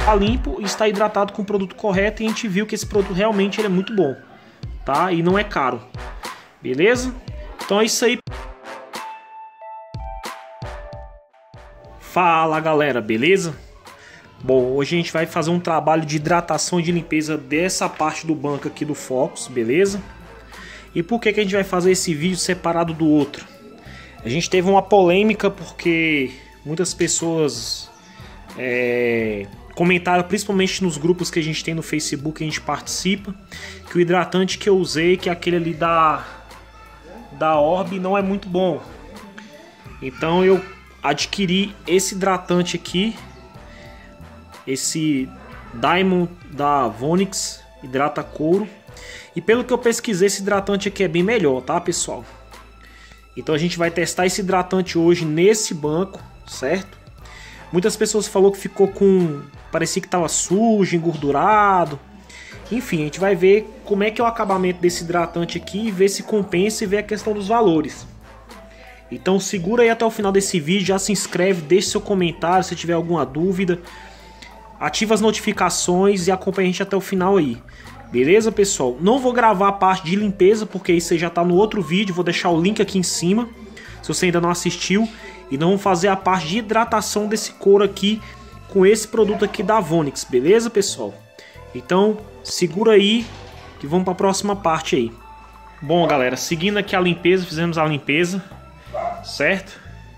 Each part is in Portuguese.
está limpo e está hidratado com o produto correto, e a gente viu que esse produto realmente ele é muito bom, tá? E não é caro, beleza? Então é isso aí. Fala galera, beleza? Bom, hoje a gente vai fazer um trabalho de hidratação e de limpeza dessa parte do banco aqui do Focus, beleza? E por que a gente vai fazer esse vídeo separado do outro? A gente teve uma polêmica porque muitas pessoas comentaram, principalmente nos grupos que a gente tem no Facebook, que a gente participa, que o hidratante que eu usei, que é aquele ali da Orbi, não é muito bom. Então eu adquiri esse hidratante aqui, esse Diamond da Vonix, hidrata couro. E pelo que eu pesquisei, esse hidratante aqui é bem melhor, tá pessoal? Então a gente vai testar esse hidratante hoje nesse banco, certo? Muitas pessoas falaram que ficou com... parecia que estava sujo, engordurado. Enfim, a gente vai ver como é que é o acabamento desse hidratante aqui, ver se compensa e ver a questão dos valores. Então segura aí até o final desse vídeo, já se inscreve, deixe seu comentário se tiver alguma dúvida. Ativa as notificações e acompanha a gente até o final aí. Beleza, pessoal? Não vou gravar a parte de limpeza, porque isso aí já está no outro vídeo. Vou deixar o link aqui em cima, se você ainda não assistiu. E não vamos fazer a parte de hidratação desse couro aqui com esse produto aqui da Vonix, beleza, pessoal? Então, segura aí que vamos para a próxima parte aí. Bom, galera, seguindo aqui a limpeza, fizemos a limpeza, certo?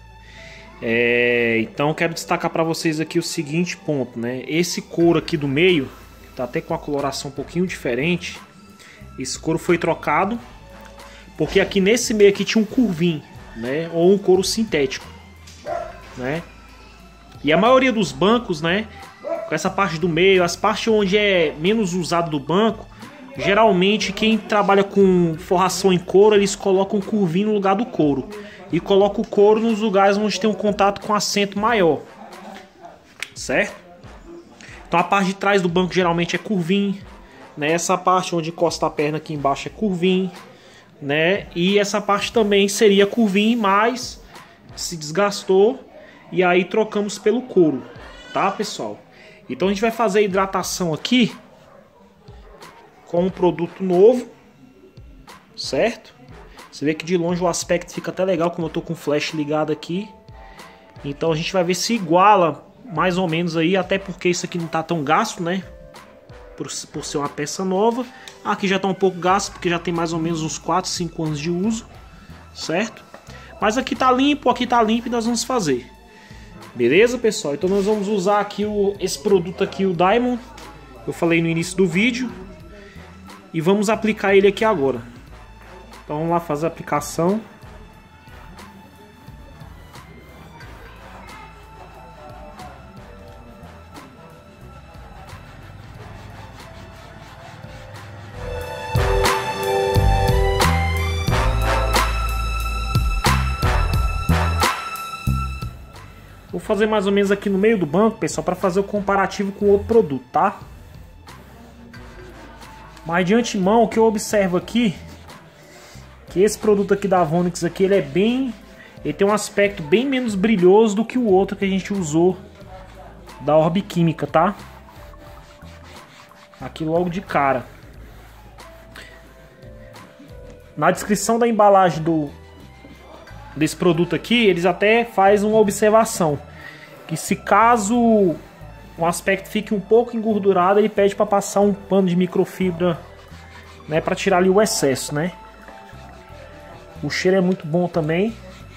Então, quero destacar para vocês aqui o seguinte ponto, né? Esse couro aqui do meio tá até com a coloração um pouquinho diferente. Esse couro foi trocado porque aqui nesse meio aqui tinha um curvim, né? Ou um couro sintético, né? E a maioria dos bancos, né? Com essa parte do meio, as partes onde é menos usado do banco, geralmente quem trabalha com forração em couro, eles colocam um curvinho no lugar do couro e coloca o couro nos lugares onde tem um contato com assento maior, certo? Então a parte de trás do banco geralmente é curvinho, né? Essa parte onde encosta a perna aqui embaixo é curvinho, né? E essa parte também seria curvinho, mas se desgastou e aí trocamos pelo couro, tá, pessoal? Então a gente vai fazer a hidratação aqui com um produto novo, certo? Você vê que de longe o aspecto fica até legal, como eu tô com o flash ligado aqui. Então a gente vai ver se iguala mais ou menos aí, até porque isso aqui não tá tão gasto, né? Por ser uma peça nova. Aqui já tá um pouco gasto, porque já tem mais ou menos uns 4, 5 anos de uso, certo? Mas aqui tá limpo e nós vamos fazer. Beleza, pessoal? Então nós vamos usar aqui esse produto aqui, o Diamond. Eu falei no início do vídeo. E vamos aplicar ele aqui agora. Então vamos lá fazer a aplicação. Vou fazer mais ou menos aqui no meio do banco, pessoal, para fazer o comparativo com outro produto, tá? Mas de antemão, o que eu observo aqui, que esse produto aqui da Vonix aqui, ele tem um aspecto bem menos brilhoso do que o outro que a gente usou da Orbi Química, tá? Aqui logo de cara. Na descrição da embalagem desse produto aqui, eles até fazem uma observação, que se caso o aspecto fique um pouco engordurado, ele pede para passar um pano de microfibra, né, para tirar ali o excesso, né? O cheiro é muito bom também.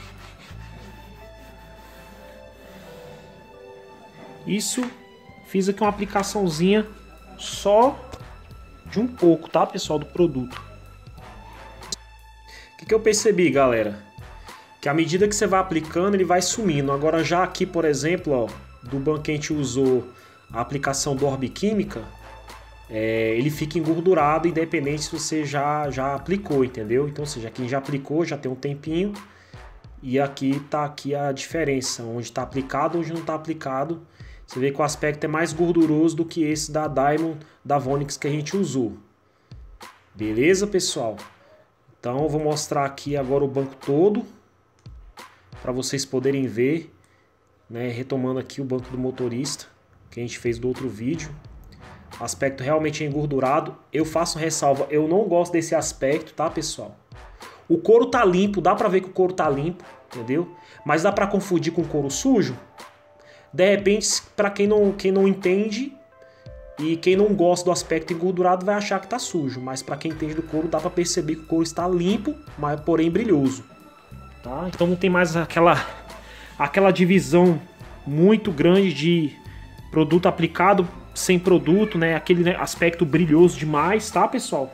Isso, fiz aqui uma aplicaçãozinha só de um pouco, tá, pessoal, do produto. O que eu percebi, galera? Que à medida que você vai aplicando, ele vai sumindo. Agora já aqui, por exemplo, ó, do banco que a gente usou a aplicação do Orbi Química, ele fica engordurado, independente se você já aplicou, entendeu? Então, ou seja, quem já aplicou já tem um tempinho, e aqui tá aqui a diferença, onde está aplicado, onde não está aplicado. Você vê que o aspecto é mais gorduroso do que esse da Diamond, da Vonix que a gente usou. Beleza, pessoal? Então eu vou mostrar aqui agora o banco todo, para vocês poderem ver, né? Retomando aqui o banco do motorista, que a gente fez do outro vídeo. O aspecto realmente é engordurado. Eu faço ressalva, eu não gosto desse aspecto, tá, pessoal? O couro tá limpo, dá pra ver que o couro tá limpo, entendeu? Mas dá pra confundir com couro sujo? De repente, pra quem não entende e quem não gosta do aspecto engordurado vai achar que tá sujo. Mas pra quem entende do couro, dá pra perceber que o couro está limpo, mas porém brilhoso. Tá? Então não tem mais aquela divisão muito grande de produto aplicado sem produto, né? Aquele aspecto brilhoso demais, tá, pessoal?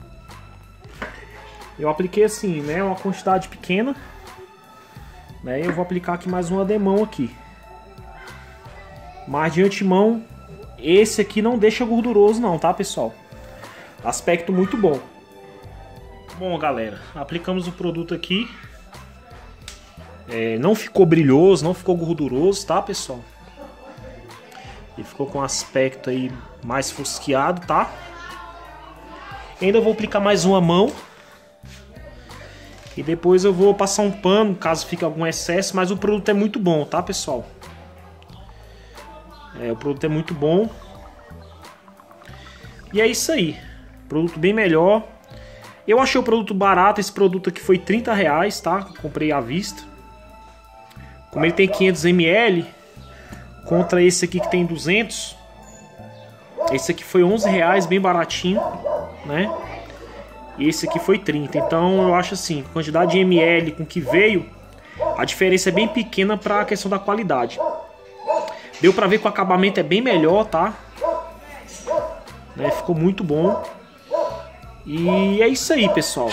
Eu apliquei assim, né? Uma quantidade pequena, né? Eu vou aplicar aqui mais uma demão aqui. Mas de antemão, esse aqui não deixa gorduroso não, tá, pessoal? Aspecto muito bom. Bom, galera, aplicamos o produto aqui. Não ficou brilhoso, não ficou gorduroso, tá, pessoal? Ele ficou com um aspecto aí mais fosqueado, tá? Ainda vou aplicar mais uma mão. E depois eu vou passar um pano, caso fique algum excesso. Mas o produto é muito bom, tá, pessoal? O produto é muito bom. E é isso aí. Produto bem melhor. Eu achei o produto barato. Esse produto aqui foi R$30, tá? Comprei à vista. Como ele tem 500 ml... Contra esse aqui que tem 200. Esse aqui foi R$11, bem baratinho, né? E esse aqui foi 30. Então eu acho assim, quantidade de ml com que veio, a diferença é bem pequena para a questão da qualidade. Deu para ver que o acabamento é bem melhor, tá? Né? Ficou muito bom. E é isso aí, pessoal.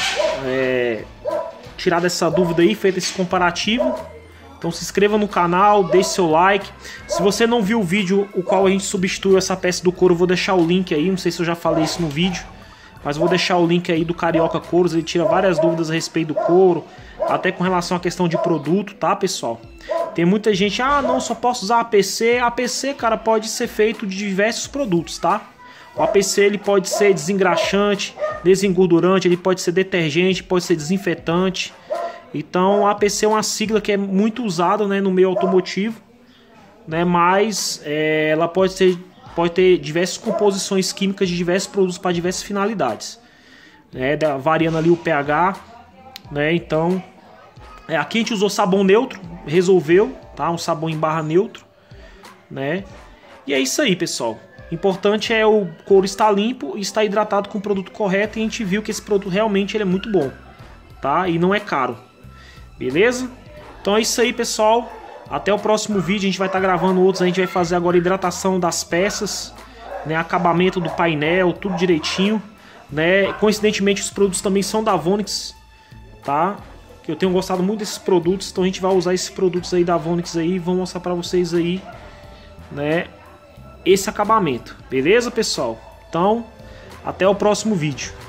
Tirar dessa dúvida aí, feito esse comparativo. Então se inscreva no canal, deixe seu like. Se você não viu o vídeo o qual a gente substituiu essa peça do couro, eu vou deixar o link aí. Não sei se eu já falei isso no vídeo, mas vou deixar o link aí do Carioca Couros. Ele tira várias dúvidas a respeito do couro, até com relação à questão de produto, tá, pessoal? Tem muita gente, não, só posso usar APC. APC, cara, pode ser feito de diversos produtos, tá? O APC ele pode ser desengraxante, desengordurante, ele pode ser detergente, pode ser desinfetante. Então a APC é uma sigla que é muito usada, né, no meio automotivo, né, mas ela pode ter diversas composições químicas de diversos produtos para diversas finalidades, né, variando ali o pH, né. Então aqui a gente usou sabão neutro, resolveu, tá, um sabão em barra neutro, né. E é isso aí, pessoal. Importante é o couro estar limpo e estar hidratado com o produto correto, e a gente viu que esse produto realmente ele é muito bom, tá, e não é caro. Beleza? Então é isso aí, pessoal. Até o próximo vídeo. A gente vai estar gravando outros. A gente vai fazer agora a hidratação das peças, né? Acabamento do painel, tudo direitinho, né? Coincidentemente os produtos também são da Vonix, tá? Que eu tenho gostado muito desses produtos. Então a gente vai usar esses produtos aí da Vonix aí. Vou mostrar pra vocês aí, né? Esse acabamento. Beleza, pessoal? Então até o próximo vídeo.